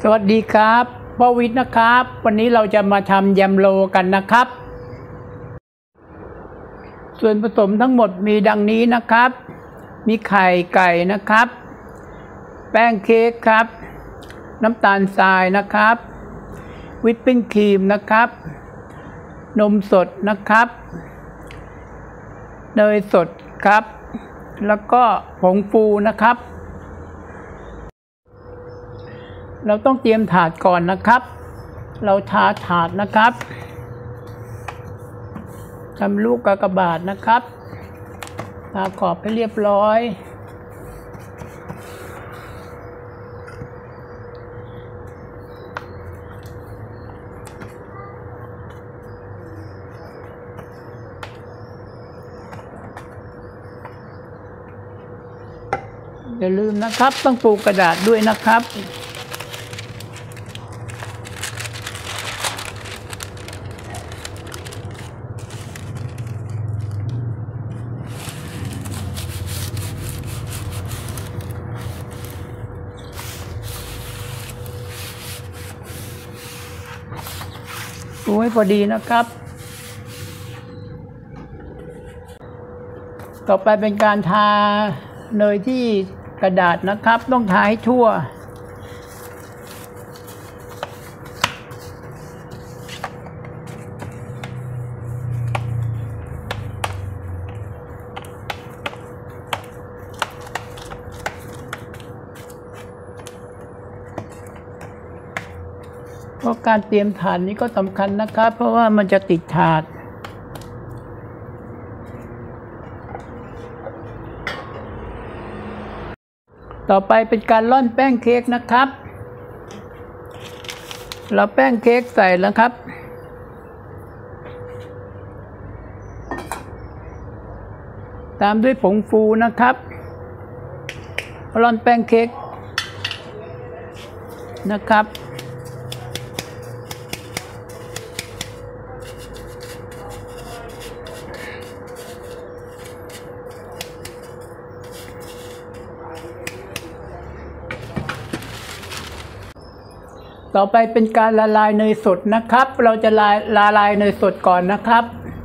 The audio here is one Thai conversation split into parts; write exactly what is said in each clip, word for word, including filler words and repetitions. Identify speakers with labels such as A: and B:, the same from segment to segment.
A: วัสดีครับพ่อวิทย์นะครับวันนี้เราจะมาทำแยมโรกันนะครับส่วนผสมทั้งหมดมีดังนี้นะครับมีไข่ไก่นะครับแป้งเค้กครับน้ำตาลทรายนะครับวิปปิ้งครีมนะครับนมสดนะครับเนยสดครับแล้วก็ผงฟูนะครับเราต้องเตรียมถาดก่อนนะครับเราทาถาดนะครับทำลูกกากบาทนะครับทาขอบให้เรียบร้อยอย่าลืมนะครับต้องปูกระดาษด้วยนะครับปูให้พอดีนะครับต่อไปเป็นการทาเนยที่กระดาษนะครับต้องทาให้ทั่วเพราะการเตรียมถาดนี้ก็สำคัญนะครับเพราะว่ามันจะติดถาดต่อไปเป็นการร่อนแป้งเค้กนะครับเราแป้งเค้กใส่แล้วครับตามด้วยผงฟูนะครับร่อนแป้งเค้กนะครับต่อไปเป็นการละลายเนยสดนะครับเราจะละละลายเนยสดก่อนนะครับ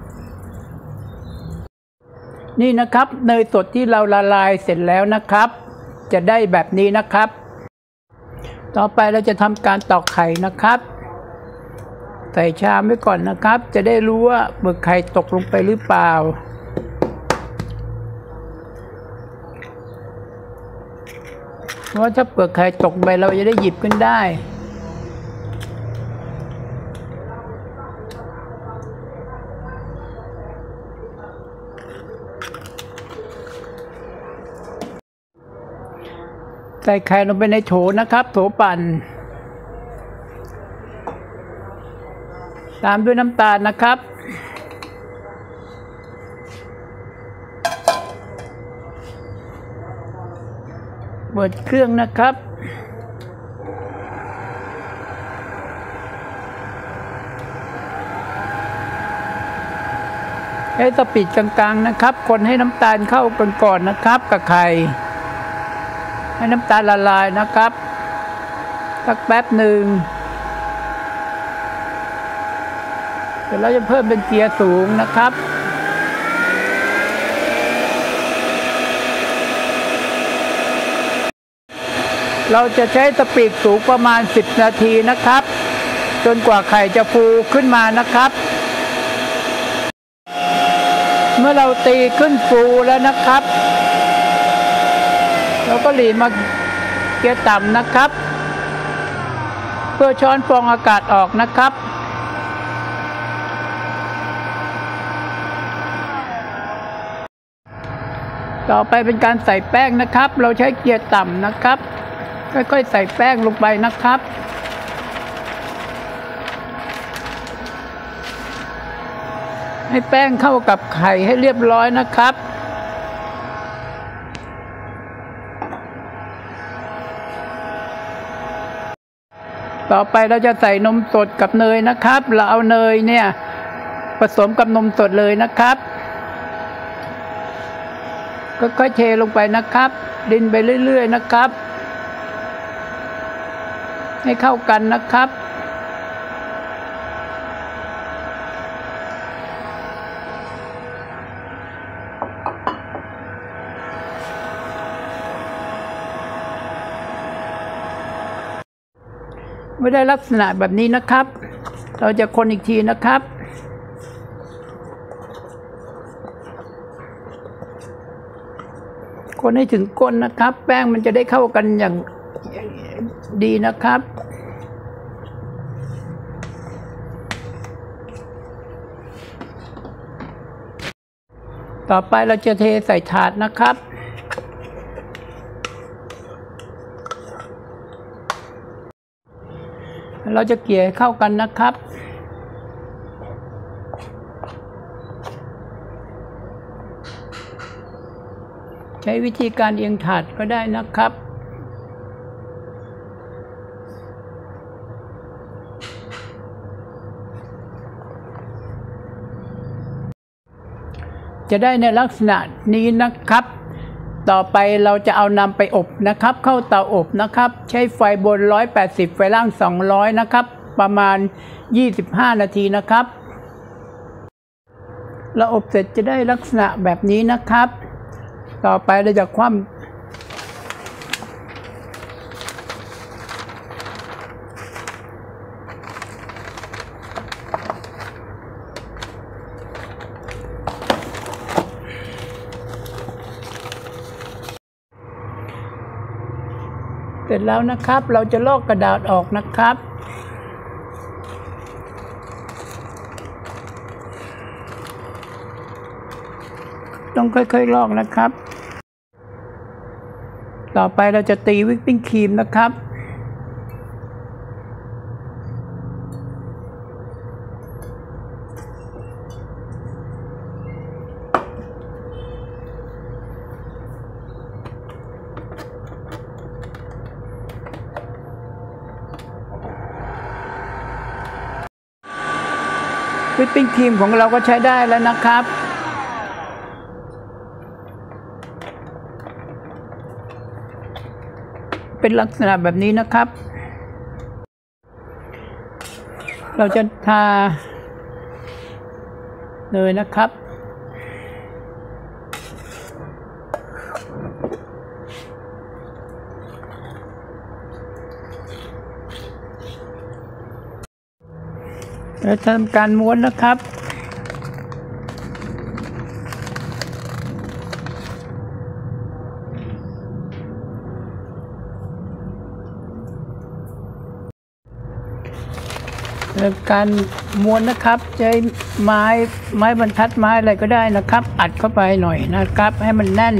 A: นี่นะครับเนยสดที่เราละลายเสร็จแล้วนะครับจะได้แบบนี้นะครับต่อไปเราจะทำการตอกไข่นะครับใส่ชามไว้ก่อนนะครับจะได้รู้ว่าเปลือกไข่ตกลงไปหรือเปล่าเพราะถ้าเปลือกไข่ตกไปเราจะได้หยิบขึ้นได้ใส่ไข่ลงไปในโถนะครับโถปั่นตามด้วยน้ำตาลนะครับเปิดเครื่องนะครับให้สปีดกลางๆนะครับคนให้น้ำตาลเข้ากันก่อนนะครับกับไข่ให้น้ำตาลละลายนะครับสักแป๊บหนึ่งเดี๋ยวเราจะเพิ่มเป็นเกียร์สูงนะครับเราจะใช้สปีดสูงประมาณสิบนาทีนะครับจนกว่าไข่จะฟูขึ้นมานะครับเมื่อเราตีขึ้นฟูแล้วนะครับเราก็หลีมาเกียร์ต่ำนะครับเพื่อช้อนฟองอากาศออกนะครับต่อไปเป็นการใส่แป้งนะครับเราใช้เกียร์ต่ำนะครับค่อยๆใส่แป้งลงไปนะครับให้แป้งเข้ากับไข่ให้เรียบร้อยนะครับต่อไปเราจะใส่นมสดกับเนยนะครับเราเอาเนยเนี่ยผสมกับนมสดเลยนะครับก็ค่อยเทลงไปนะครับดินไปเรื่อยๆนะครับให้เข้ากันนะครับเมื่อได้ลักษณะแบบนี้นะครับเราจะคนอีกทีนะครับคนให้ถึงก้นนะครับแป้งมันจะได้เข้ากันอย่างดีนะครับต่อไปเราจะเทใส่ถาดนะครับเราจะเกลี่ยเข้ากันนะครับใช้วิธีการเอียงถาดก็ได้นะครับจะได้ในลักษณะนี้นะครับต่อไปเราจะเอานำไปอบนะครับเข้าเตาอบนะครับใช้ไฟบนหนึ่งร้อยแปดสิบไฟล่างสองร้อยนะครับประมาณยี่สิบห้านาทีนะครับเราอบเสร็จจะได้ลักษณะแบบนี้นะครับต่อไปเราจะคว่ำเสร็จแล้วนะครับเราจะลอกกระดาษออกนะครับต้องค่อยๆลอกนะครับต่อไปเราจะตีวิปปิ้งครีมนะครับวิปปิ้งครีมของเราก็ใช้ได้แล้วนะครับเป็นลักษณะแบบนี้นะครับเราจะทาเนยนะครับแล้วทำการม้วนนะครับการม้วนนะครับใช้ไม้ไม้บรรทัดไม้อะไรก็ได้นะครับอัดเข้าไปหน่อยนะครับให้มันแน่น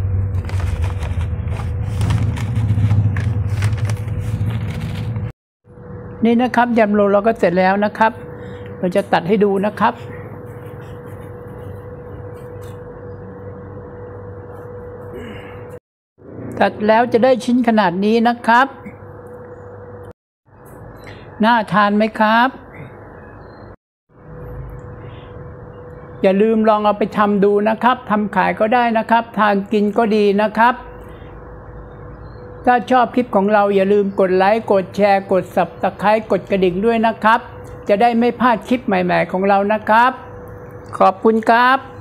A: นี่นะครับยำโรลเราก็เสร็จแล้วนะครับเราจะตัดให้ดูนะครับตัดแล้วจะได้ชิ้นขนาดนี้นะครับน่าทานไหมครับอย่าลืมลองเอาไปทำดูนะครับทำขายก็ได้นะครับทานกินก็ดีนะครับถ้าชอบคลิปของเราอย่าลืมกดไลค์กดแชร์กด ซับสไครบ์ กดกระดิ่งด้วยนะครับจะได้ไม่พลาดคลิปใหม่ๆของเรานะครับขอบคุณครับ